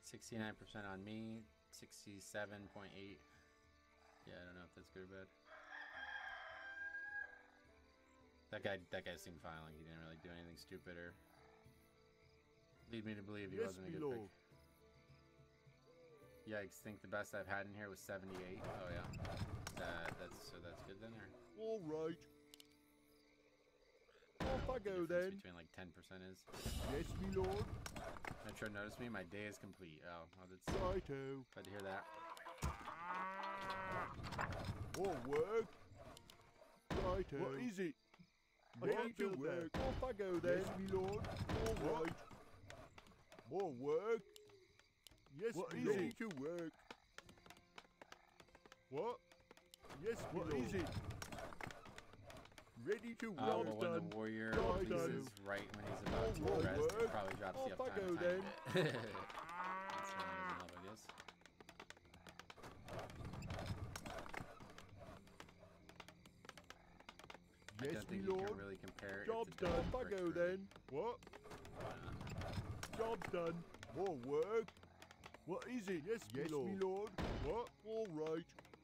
69% on me, 67.8. Yeah, I don't know if that's good or bad. That guy seemed fine. Like he didn't really do anything stupid or lead me to believe he wasn't a good pick. Yikes! Think the best I've had in here was 78. Oh yeah, that's good then. Or all right. Off I go then. Between like 10% is. Yes, me lord. Metro, notice me. My day is complete. Oh, well, that's righto. Glad to hear that. More work. Righto. What is it? Ready to work. Off I go then. Yes, me lord. All right. More work. Yes, what is ready to work. What? Yes, what is it? Ready to work. Well, when the warrior releases right when he's about to rest, it probably drops the uptime a tiny bit. That's help, I guess. I don't think you can really compare it. Job's done. Off I go then. What? Job's done. More work. What is it? Yes, me lord. What? All right.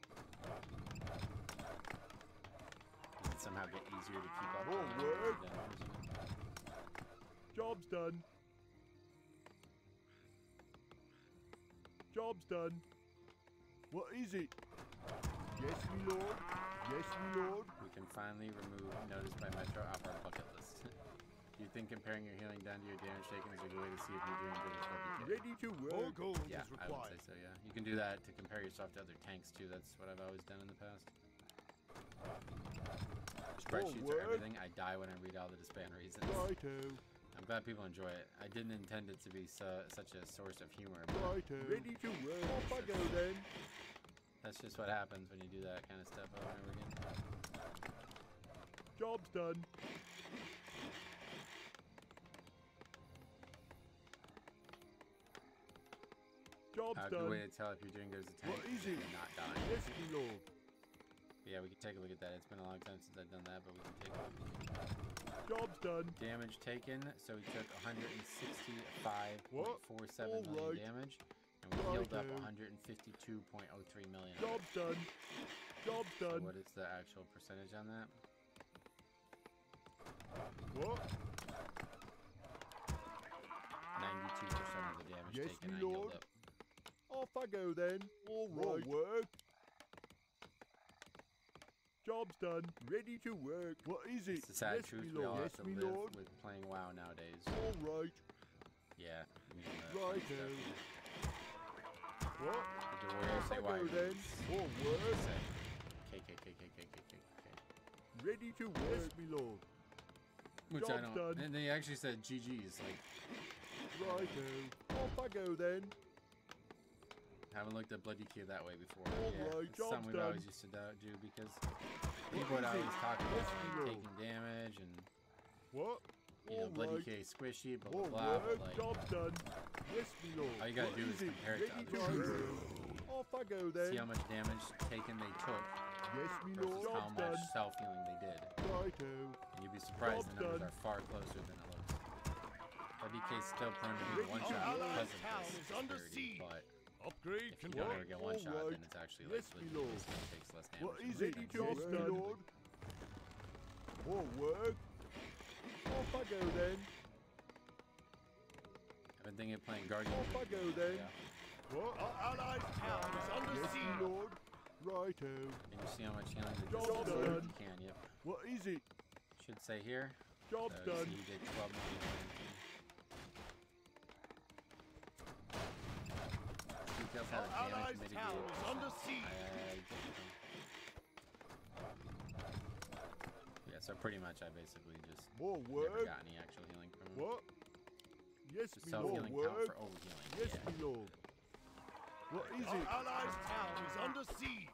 Does it somehow get easier to keep up? More work. Job's done. Job's done. What is it? Yes, me lord. Yes, me lord. We can finally remove Notice by Metro off our bucket list. Do you think comparing your healing down to your damage taken is a good way to see if you're doing good or slow? Ready to work. All gold yeah, is required. I would say so, yeah. You can do that to compare yourself to other tanks, too. That's what I've always done in the past. Spreadsheets are everything. I die when I read all the disband reasons. Righto. I'm glad people enjoy it. I didn't intend it to be such a source of humor. Righto. Ready to work. Off I go then. That's just what happens when you do that kind of stuff over and over again. Job's done. Job's done. Good way to tell if you're doing good as a tank. What is it? You're not dying. Yes, my lord. But yeah, we can take a look at that. It's been a long time since I've done that, but we can take a look. Job's done. Damage taken. So we took 165.47 million damage. And we healed up 152.03 million. Job's done. Job's done. So what is the actual percentage on that? What? 92% of the damage taken I healed up. Off I go then. All right. Work. Job's done. Ready to work. What is it? It's the sad truth. We all have to live with playing WoW nowadays. All right. Yeah. Righto. What? The warriors say why then. More work. KKKKKKKK. Ready to work. Yes, me lord. Which I don't. Done. And they actually said GG's. Like. Righto. Off I go then. Haven't looked at Bloody Q that way before. All yeah, right, it's something we've always used to do because people would always talk about taking damage and what? You know, Bloody Q squishy, blah blah blah. But like, job's done. Yes, me lord. All you gotta do is compare it to other. Off I go then. See how much damage taken they took. Yes, me lord. Versus how much self-healing they did. Righto. And you'd be surprised the numbers are far closer than it looks. Bloody K is still prone to being one shot because of this disparity, but upgrade if you don't ever get one shot, then it's actually like it takes less damage. What is it? Job's done, lord. More work. Off I go then. I've been thinking of playing Guardian. Off I go then. Yeah. What? Our allied town is under siege, lord. Righto. Can you see how much healing they just done? You can, yep. What is it? Should say here. Job's done. You did 12 million. Our allied town is under siege. Yeah, so pretty much I basically just never got any actual healing from him. What? Yes, just self-healing count for overhealing. Yes, my lord. What is it? Our allied town is under siege.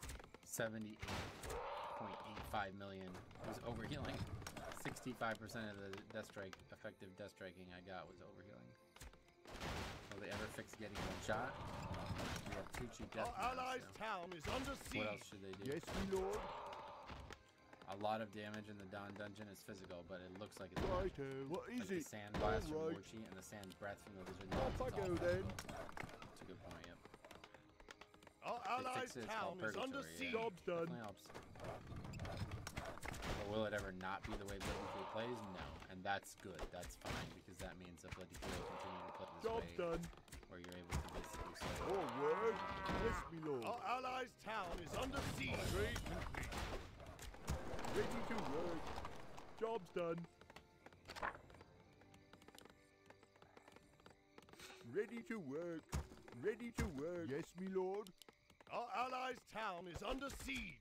78.85 million was overhealing. 65% of the death strike, effective death striking I got was overhealing. Will they ever fix getting one shot? We have 2 cheap death. Our allies' town is under siege. What else should they do? Yes, my lord. A lot of damage in the Dawn Dungeon is physical, but it looks like it's righto. What is like it? The sand blast from Warchi and the sand breath from the lizard. Off I go then. Took good point. Yep. Our allies' town is under siege. Job's done. Definitely helps. But will it ever not be the way Bloody K plays? No, and that's good. That's fine because that means that Bloody K will continue to play this Job's way, done. where you're able to basically say, More work. Yes, me lord. Our allies' town is under siege. Upgrade complete. Ready to work. Job's done. Ready to work. Ready to work. Yes, me lord. Our allies' town is under siege.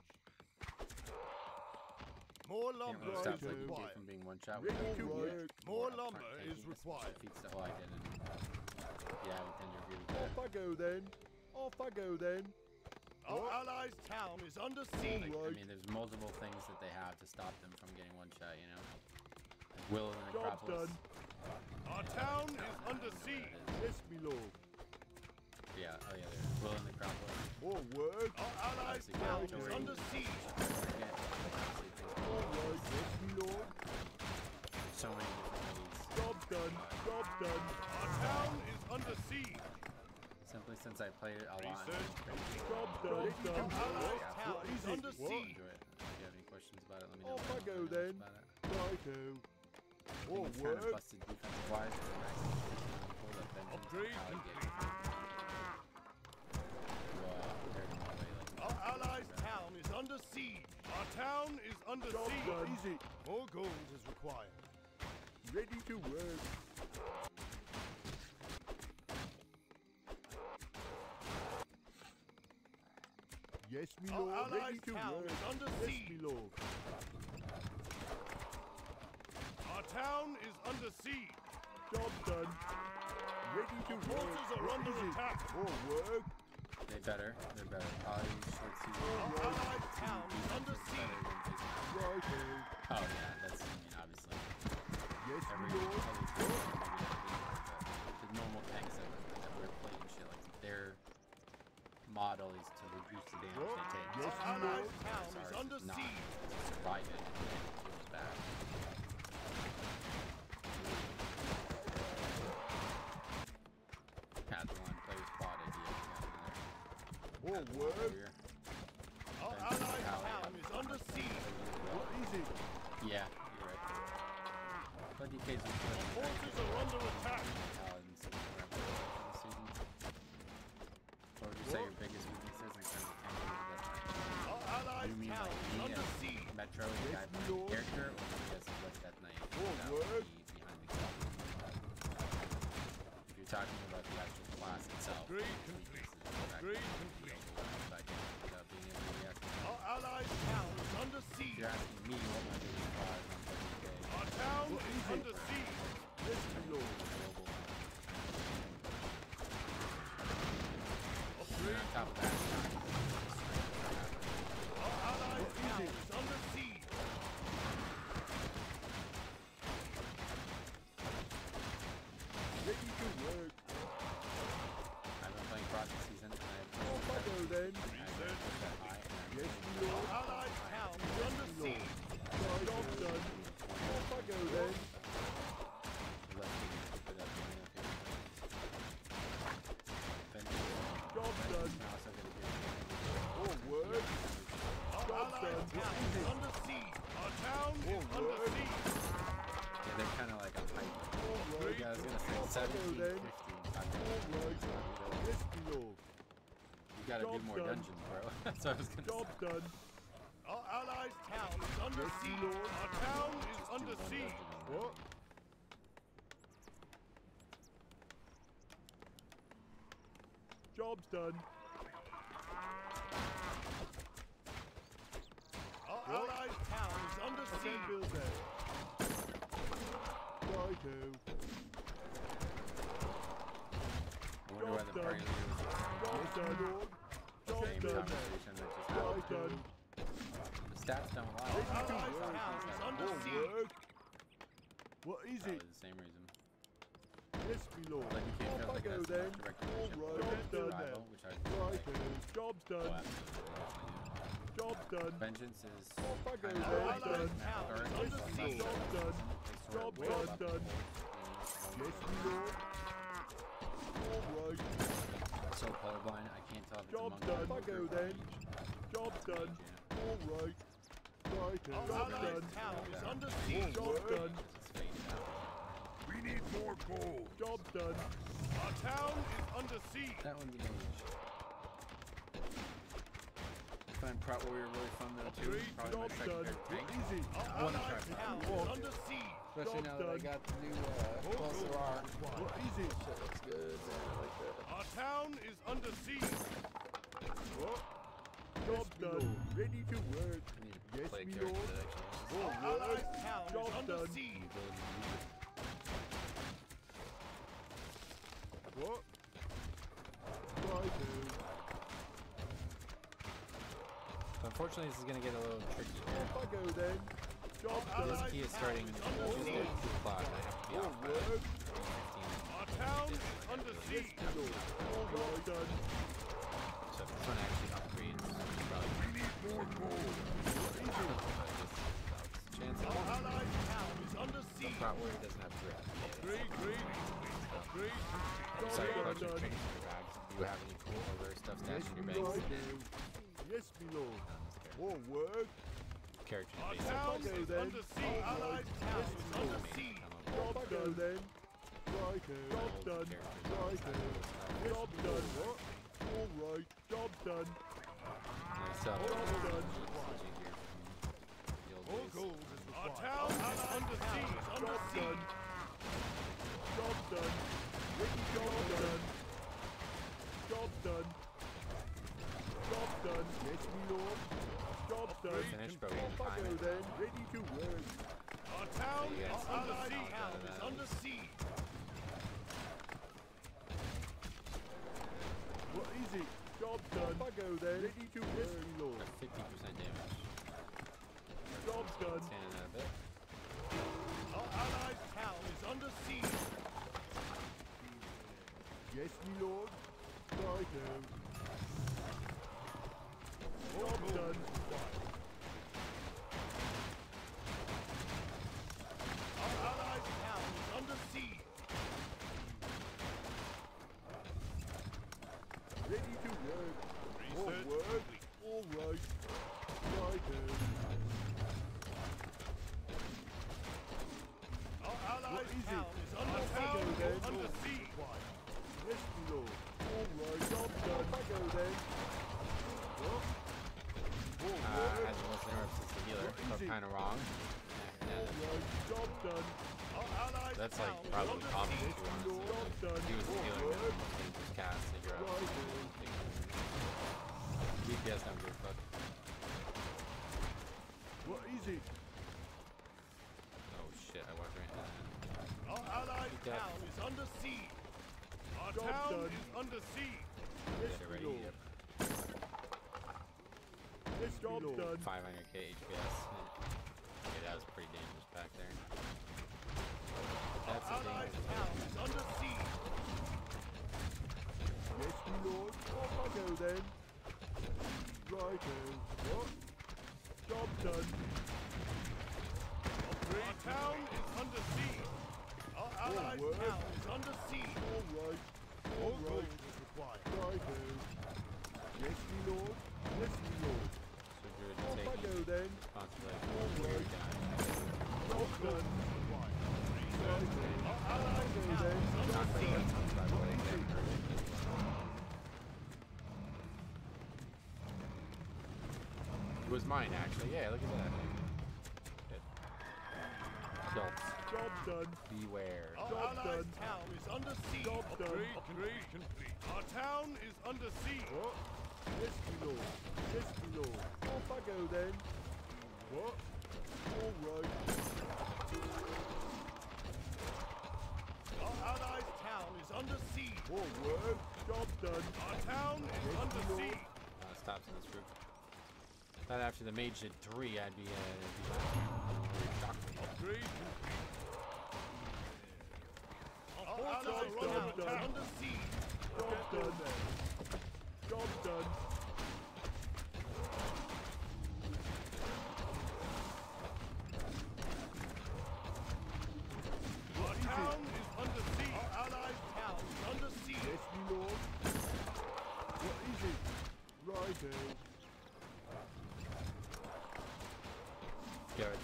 More can't lumber really stop is Bloody K required. from being one shot. Ready to work. More lumber is required. Defeats the whole identity. Yeah, we tend to agree with that. Off I go then. Off I go then. Our allies' town is under siege. I mean, there's multiple things that they have to stop them from getting one shot, you know? Like Will and Job's Necropolis. done. Our town is under siege. Yes, me lord. Yeah, oh yeah, there's Will and Necropolis. More work. Our allies' Obviously, town is territory. under siege. Forget, All right. Yes, me lord. so many different ways. Job's done. Job's done. Our town is under siege. Simply since I played it a lot. Research Job's done. Our Done. allies' Yeah. town is Easy. under What? siege. Enjoy it. If you have any questions about it, let me know. Off I go Let me know then. about it. Righto. I More think it's kind of work. busted defensive wise, but then I can pull up Vengeance Upgrade and how to get Our allies' town is under siege. Our town is under Job's siege. done. Easy. More gold is required. Ready to work. Yes, me Our lord. Ready allies' to town work. is under Yes, siege. me lord. Our town is under siege. Job's done. Ready to work. Forces are What under is it? attack. More work. They're better. They're better. Probably short season. Our allies' town is under siege. Righto. Oh yeah, that's, I mean, obviously. Yes, me Every lord. the normal tanks that we're playing shit, like their model is to reduce the damage they take. Yes, Our me allies' lord. town Ours is under not siege. to survive it and it was bad. Catalan plays quad idea. More work. Our allies' town is under siege. What is it? Yeah, you're right. But DK's is good. Forces are under attack. Paladins this season. What would you say your biggest weaknesses in terms of tanking? Our allies' You mean town like is me under as siege. Metro, the Yes, guy my behind lord. the character, or you as Blood Death Knight Oh, that word. would be behind the clock? If you're talking about the actual class itself, Upgrade its complete. weaknesses, the fact Upgrade that complete. you're overwhelmed by damage without being able to react. Our allies' town is under If siege. you're asking me what my biggest flaw is on WK, Our town What is is it? under siege. Yes, me lord. global. Upgrade. On top of that, it's not Our allies' What is town it? is under siege. Ready to work. I've been playing Cross this season, and I've Off I go then. never pushed that high. Yes, me Our lord. allies' town is under siege. Job's done. Off I go then. Job's done. More work. Our Job's allies' done. town is under siege. Our town is Oh, under word. siege. Yeah, they're kind of like a hype. All right. Yeah, I was gonna say Off I go 17, 15. then. All right. Yes, me lord. You gotta do Job's more done. dungeons, bro. That's what I was gonna Job's say. done. Our allies' town is under Yes, siege. Lord. Our town is Just do under one siege. dungeon and What? then Job's done. Our allies' town is under I can siege. build that. Righto. I wonder why Job's the party done. leader was Job's done, Lord. the Job's same done. conversation that just Job's happened. done. The stats don't lie. Our It's not allies' like town it's is not- under More siege. work. What is Probably it? the same reason. Yes, me lord. But you can't Off feel I like go that's the then. direct recognition All for right. Job's done survival, now. which I feel like. Righto. Job's Oh, done. absolutely. Job's done. Vengeance is Off I go kind of then. Our allies' Done. town is current. under It's siege. Job's done. Job's done. Yes, me lord. All right. So tell if it's Job a monk done. or I go a then. mage. Job done. All right. Right. Our Job allied done. town is under All siege. job done. It's faded out. We need more gold. Job done. Our town is under siege. That one's a mage. I find Prot Warrior really fun though too. Upgrade. Probably my Job second done. favorite tank. Easy. Our One allied try. town Walk. is under siege. Especially now that I Job got the new plus R. What easy? Shit looks good, man. I like that. Our town is under siege. What? Job done. Ready to work. I need to Yes, play a me character lord. that actually All Our right. allied town Job is under done. has siege. the ability to use it. What? Right. Unfortunately, this is going to get a little tricky here. Off I go then. Job Our done. He is starting town is just under at 2 siege. o'clock. I have to be All off by work. 3:15. Our town is under siege. All right done. So if this one actually upgrades, probably We need more gold. chance Our of allied town is under siege. Prot Warrior doesn't have grip. Upgrade. Upgrade. Sorry Job about your done. drinks in your bags. Do you have any cool or rare stuff Yes, stashed in your me bags? lord. Yes, me lord. All work. Character Our base. town Okay, is then. under siege. Our allied town is under siege. Job done then. Right. Job done. Right. Job done. What? All right. Job done. Myself. Job done. More gold is required. Our town is under siege. Under Job siege. done. Job done. Ready. Job done. Job done. Job done. Yes, me lord. Job done. Finished, but we didn't Off I time go it. then. Ready to work. Our town So you is guys under see siege. how Is that under is. siege. What is it? Job done. Off I go then. Ready to work, me lord. 50% damage. Job done. Standing out a bit. Our allied town is under siege. Yes, me lord. Righto. Job done. Our allied town is under siege. Ready to work. All Research work. complete. All right. Righto. Our allied What is it? town is under Off I town go is then. under siege. Yes, me lord. All right. Job done. Off I go then. What? All I work. had the most interrupts as the healer, so I'm Easy. kind of wrong. All right. Job done. Our allied That's town like is probably under common siege. if you want to. Job done. He was the All healer that work. most dangerous cast that you're out. Righto. DPS don't give a fuck. What is it? Oh shit, I walked right into that. Our allied He dead. town is under siege. Our Job town done. is under siege. Yes, Get it me ready, lord. yep. Yes, job done. 500k HPS. Yeah, that was pretty dangerous back there. That's a Our allied dangerous town is under siege. Yes, me lord. Off I go then. Righto. What? Job done. Our town is under siege. Our allied work. town is under siege. All right. All More gold right. is required. Righto. Yes, me lord. Yes, me lord. So good Off to I take go then. responsibility All for your right. guy. Job done. Required. Righto. Our allied Go town then. is under Not for siege. the by the way. It was mine actually. Yeah, look at that. Good. Adults, Job done. beware. Our Job allied done. town is under siege. Job done. Upgrade complete. Our town is under siege. What? Yes, me lord. Yes, me lord. Off I go then. What? All right. Our allied town is under siege. All work. Job done. Our town is Yes, under my lord. siege. Stops in this group. Thought after the mage did 3, I'd be shocked. Upgrade complete. Our allied Job town done. is under siege. Job done. Job done. Our town is under siege. Our allied town is under siege. Yes, me lord. What is it?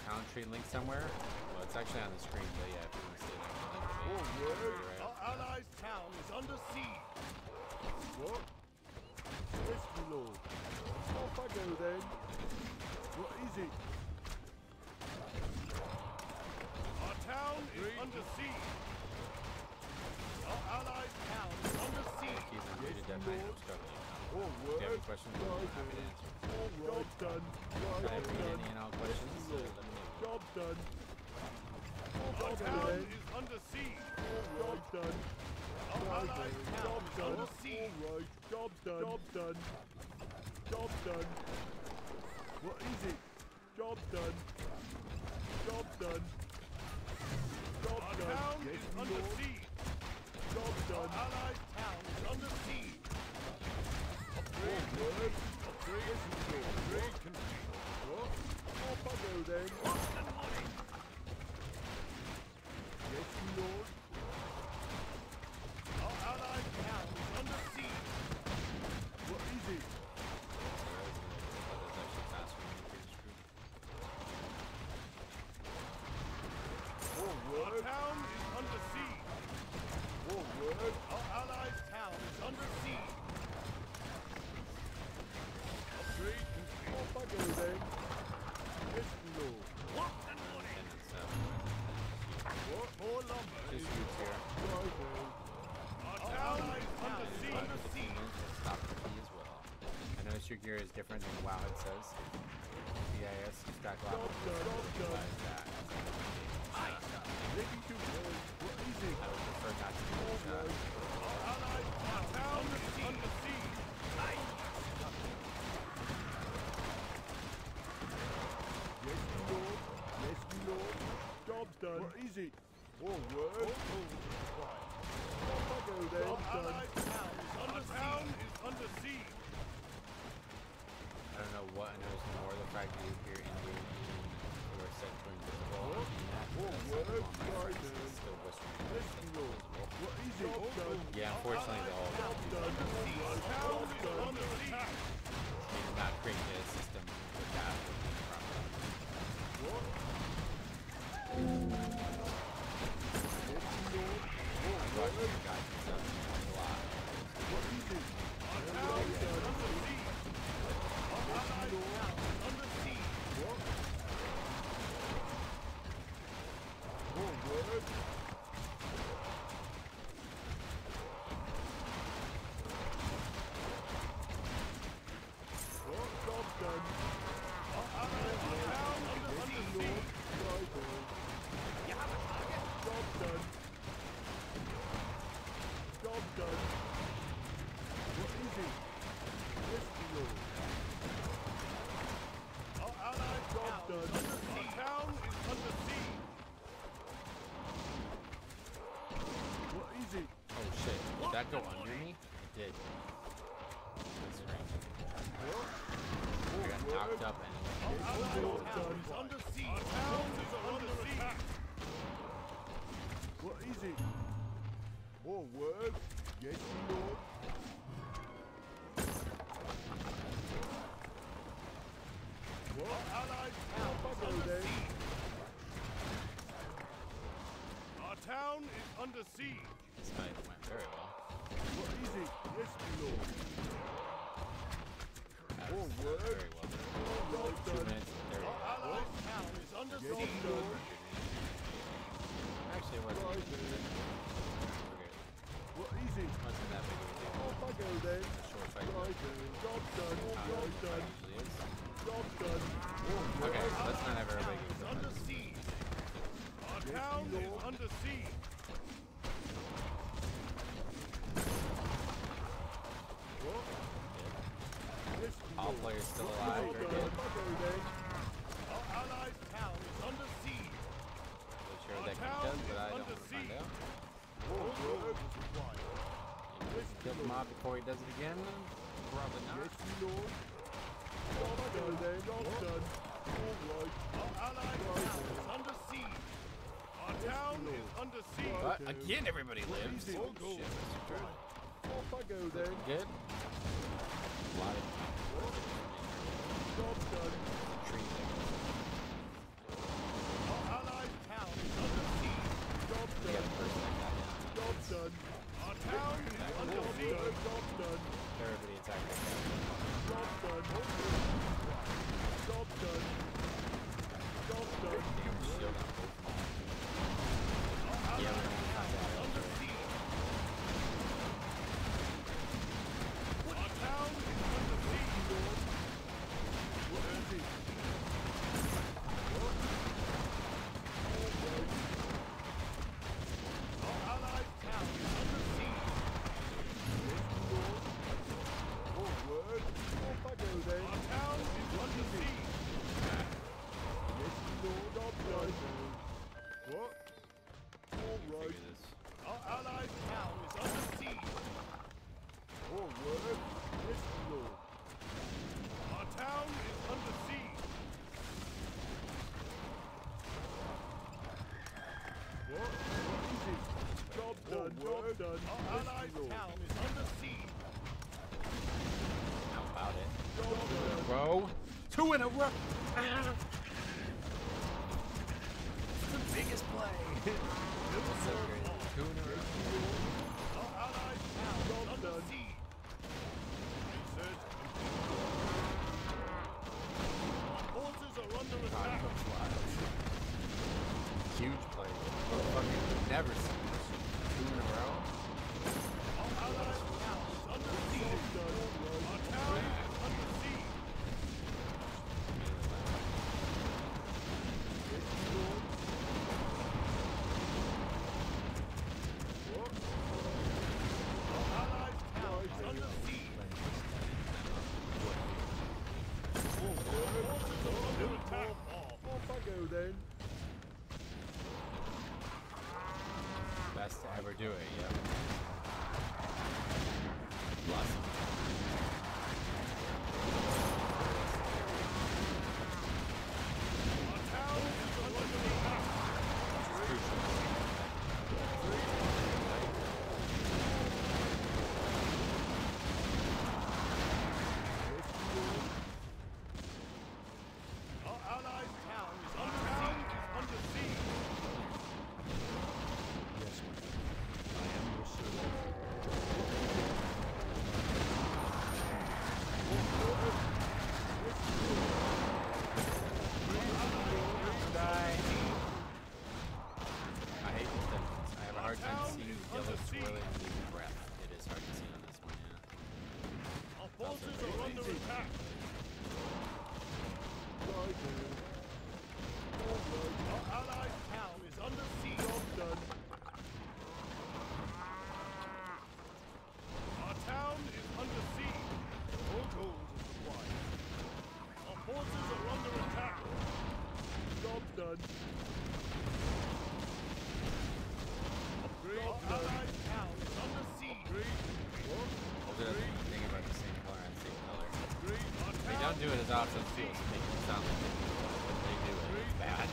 town tree link somewhere. Well, it's actually on the screen, but yeah, if you want to see it, I can link it. Right Our allies' town is under siege. What? Yes, my lord. Off I go then. What is it? Our town is under siege. Our allies' town is under siege. Keys on muted, definitely obstructing you. All If you have work. any questions, I'm happy to answer. All right. Job done. If I Right have any done. and all questions, let me know. Job done. Off Our I go town then. is under siege. Job done. Our Right allies' then. town Job is done. under siege. All right. Job done. Job done. Job done. What is it? Job done. Job done. Job Our done. town Yes, is my under lord. siege. Job Our done. allies' town is under siege. All work. Yes, my lord. Trade complete. What? Off I go then. Yes, my lord. Our allies' town is under siege. What is it? All Our work. town is under siege. All work. Our allies' town is under siege. Upgrade complete. Off I go then. Yes, my lord. What? More lumber is Just use here. Right then. Our town is under siege. Stop the key as well. I notice your gear is different than WoW it says. BIS, you stack a lot of that. Making too good. What is it? I would prefer not to do All that. right. Our town is under siege. Yes, my lord. Yes, my lord. Job's done. What is it? All work. Off I go then. Our Done. allies' town is under siege. I don't know what I noticed more the fact that you hear in game you are set to invisible. What? All work. Right then. It's still whispering. Yes, my lord. What is it? Job done. Yeah, unfortunately the whole Job done. Our town is under siege. did not create a system with that working properly. What? Yes, my lord. All I'm watching work. your guys and stuff a lot. What is it? Our Well town is done. under siege. Our allies' town is under siege. What? All work. What? Job done. Our allies' town is under Yes, siege. Lord. Right on. Job done. Job done. What is it? Yes, Lord. Our allies' Job town done. is under siege. Our town is under siege. What is it? Oh shit, did that go under me? It did. That's strange. What? I got All knocked work. up and it Our went allies' Job town done. is under siege. Our town is under siege. What is it? More work? Yes, Lord. What? Our allies' town Off I is go under then. siege. Our town is under siege. This night went very well. What is it? Yes, Lord. That More was work? very well done. Well 2 done. minutes and 30 Our allies' town is under Yes, siege. Lord. Actually, it wasn't. Right We're then. good. What is it? Wasn't that big of a deal. Off I go then. A short fight. Right then. Job done. Job done. Usually is. Job done. Okay, let's not have Our everybody town is get under the siege. Our Yes, town is Lord. under siege. What? Yes, All Lord. players still Well alive. Very done. good. Off I go then. Our allies' town is under siege. Not sure Our that town does, but is I don't under want to find siege. out. More work? Yes, kill the mob before he does it again? Probably not. Yes, Lord. Job done then. Job done. All right. Our allies' town is under siege. Our town is under siege. But again, everybody lives. easy. Oh, shit, that's true. Off I go then. Good. A lot of Job done. tree there. attack. Job done. Job done. Job done. Damn, shield on both. Yeah, we're gonna find out. Under siege. Our town is under siege, Lord. What is it? Our allied town is under siege. Forward. Off I go then. Our town is under siege. Yes, Lord, I'm done. What? All right. Figure this. Our allied town is under siege. Forward. Yes, Lord. Our town is under siege. What? What is it? Job done. Job done. Our Yes, allied Lord. town is under siege. How about it? Job done. Row. 2 in a row. It's the biggest play. That's so great. 2 in a row. Our allied town is under siege. Insert. Our forces are under attack. Huge play. Fucking never seen this. 2 in a row. Our allied town is under siege. Our town is under siege. Our allied town is under siege. Our forces are under attack. Off I go then. Best to ever do it, yep. Lost. Our town is under attack. Crucial. Our allied town is under siege. Yes, I am your servant. I hate these dungeons. I have a hard time seeing yellow swirling and losing breath. It is hard to see on this one, yeah. Our forces are under attack. Our allied town is under siege. Job done. Our town is under siege. All gold is required. Our forces are under attack. Job done. Our allied town is under siege. Those are the thing about the same color and same color. Our They town don't do it as often as people make it sound like they do, but they do it. It's bad.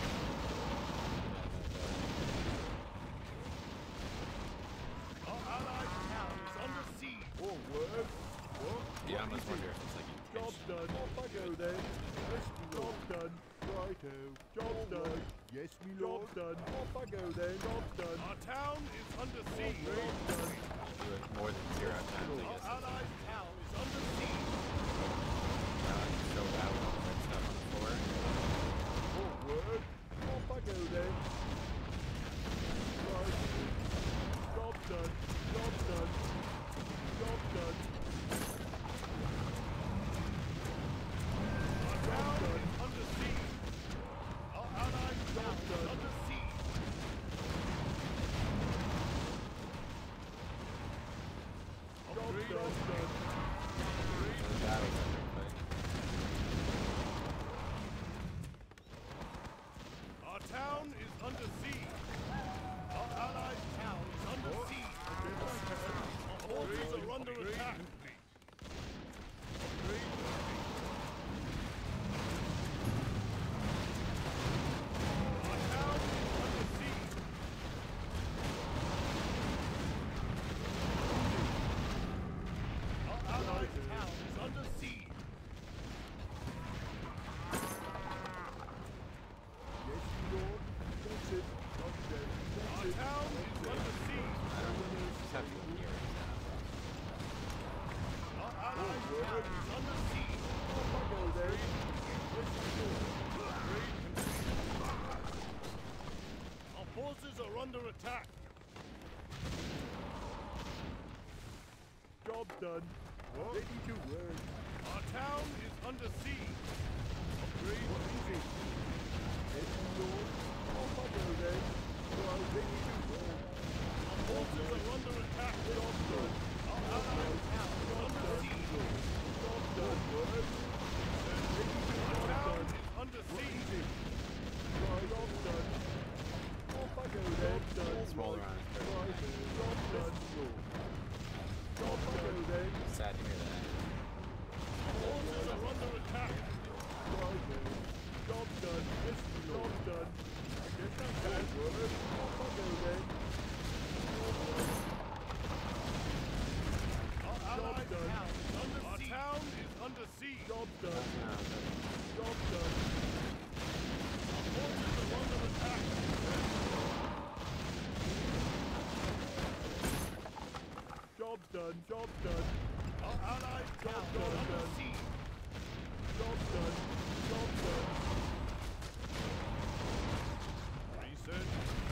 Our allied town is under siege. Forward. What? Yeah, I almost wonder if it's like Job intentional. done. Off I go then. Yes, me lord. Job done. Righto. Job done. Yes, me lord. Job done. Off I go then. Job done. Our town is under siege. Job done. Do it more than 0 times, I Our guess. allied town is under siege. It's so bad with all the red stuff on the floor. Forward. Off I go then. Right. Job done. Job done. Job done. Our town is under siege. Our allied town is under siege. Job done. The battle's epic, but Our town is under siege. Our allied town is under siege. Our forces are under attack. Our town is under siege. Our allied town is under siege. Yes, me lord. That's it. Job done. Our That's it. town is under siege. I don't know. Just have to go here. Our allied Job done. Ready to work. Our town is under siege. Upgrade. What is it? Yes, my lord. Off I go then. Well, ready to work. Our forces are under attack. Job done. Our allied town is Job under done. siege. Job done. Work. Ready to Our job town done. is under What is siege. it? Right, job done. Off I go then. Done. Roll around his birthday. Right, job done. Job I go then. Sad to hear that. Our forces are under attack. Right, job done. Yes, job done. I guess I can work. Off I go then. Our allied done. town is under siege. Our town is under siege. Job done. No, Job done. Our forces are under attack. Job done. Job done. Our allied town is done. under siege. Job done. Job done. Research.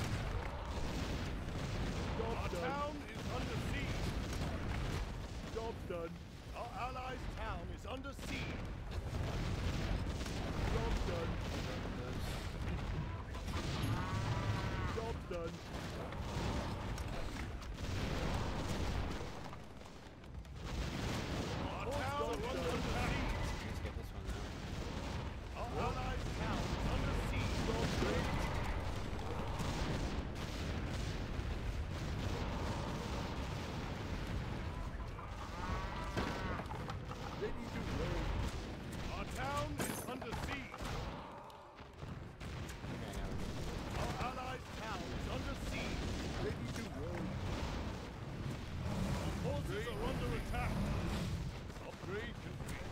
Job Our done. town is under siege. Job done. Our allied town is under siege. Job done. Job done. Our town is under siege. let's get this one now. Our allied town is under siege. Job done. Ready to work. Our town is under siege. Okay, now we're Our allied town is under siege. Ready to work. Our forces are under attack. Upgrade complete.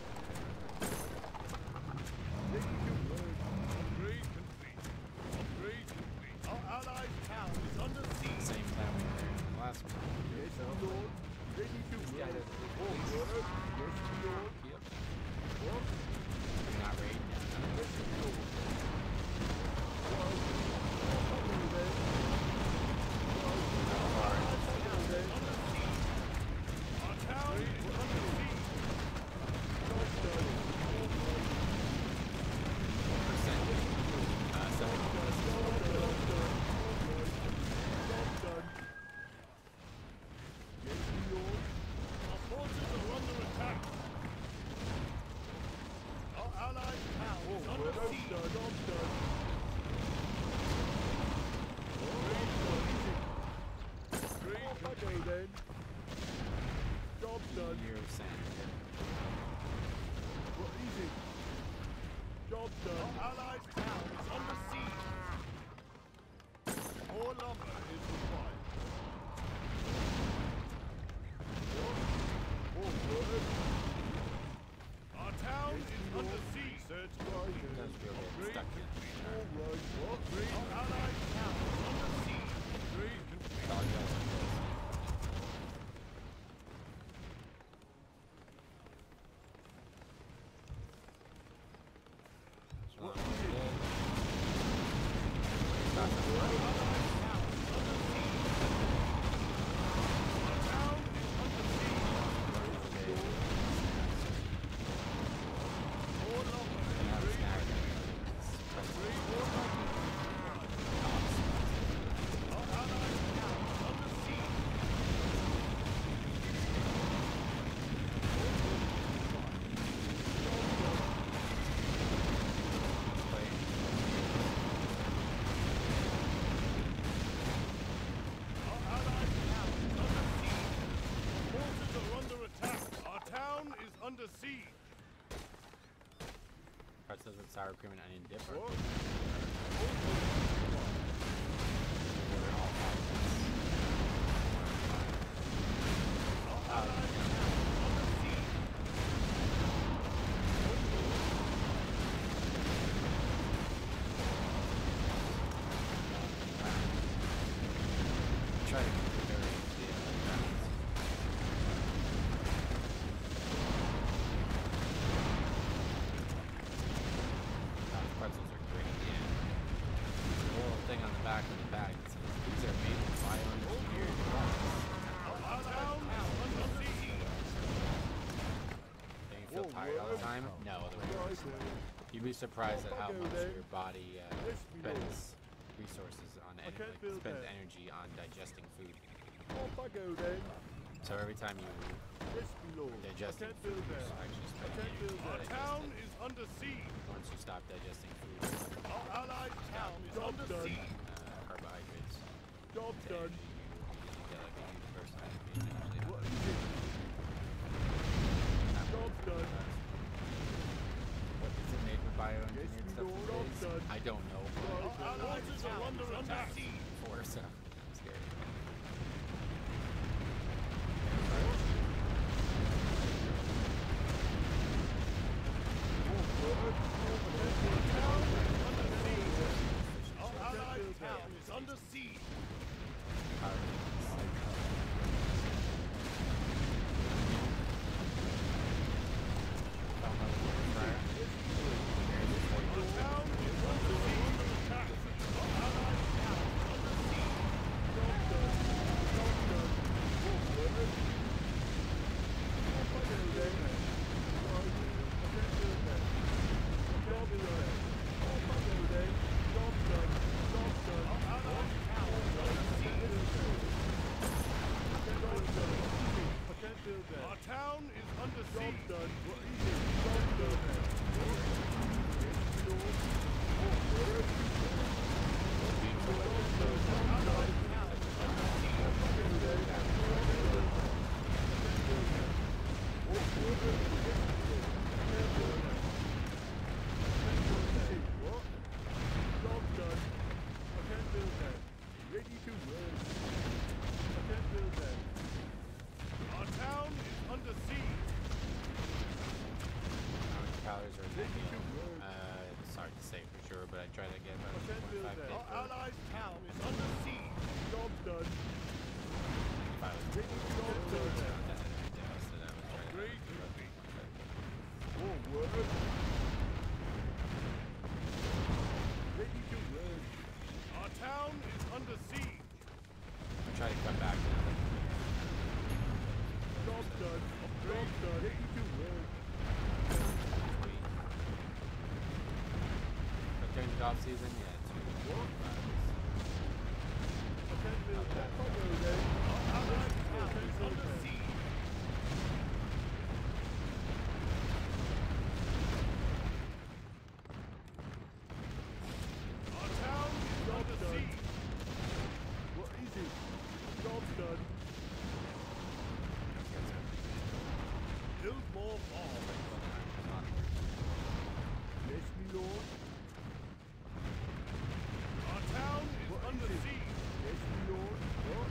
Ready to work. Upgrade complete. Upgrade complete. Our allied town is under siege. same time we were in the last one. Yes, my lord. Ready to This guy work. doesn't For work. Yes, my lord. Yep. What? I'm not raiding yet. Yes, my lord. Well, off I go then. Well, off I go then. Under siege. Our town is under siege. Job done. What percent? 7. Job done. Job done. Yes, my lord. Our forces are under attack. Our allied town is under Job siege. done. Job done. Upgrade Off I go complete. then. Job done. Year of sand. What is it? Job done. Our allied town is under siege. More lumber is required. More work. Our town Yes, is my under lord. siege. Search right It does feel a bit stuck in. All right. What? Our allied town is under siege. Upgrade complete. All you guys are close. So What I'm is it? good. Stop the Our fight. allied town is under siege. Our town is under siege. More lumber is Now it's required. now Upgrade more lumber. Our allied town is under siege. Our allied town is under siege. Forces are under attack. Our town is under siege. Pretzels with sour cream and onion dip. Or What? Our allied town is under siege. try to keep it very balance. Pretzels are great. Yeah. The little thing on the back of time? No, the reverse. You'd be surprised at how much your body spends resources on spends energy on digesting food. Off I go then. So every time you Yes, my lord. digest I can't food, build you there. actually I spend can't energy build to Our there. digest town it. is under siege. Once you stop digesting food, Our allied town is Job under done. siege. carbohydrates, Job the done. energy you get like a huge burst of energy and usually What is it? Job done. What is it made with bioengineered Yes, stuff my these lord, days? done. I don't know. Our allied town is under siege. Before, so I'm scared. Our allied town is under siege. Our town is under attack. Our allied town is under siege. Our allied town is under siege. Our town is under siege. Our town is under siege. Calories are it's hard to say for sure, but I try to get about 2.5 Our allied town is under siege. if I was to Great movie. Our town is under siege. I try to cut back now. But during the off season, yeah, it's Our allied town is under siege. Our town is under siege. Build more walls. Yes, my lord. Our town is under siege. Yes, my lord. What?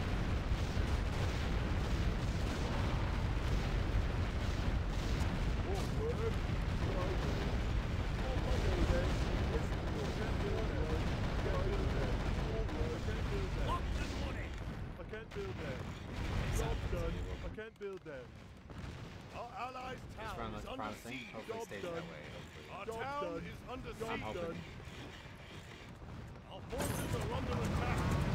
I can't build there. Our allied this town run is looks under promising. siege. Hopefully it stays that done. way. Hopefully. Our Job town done. is under Job I'm siege. hoping. done. Our forces are under attack.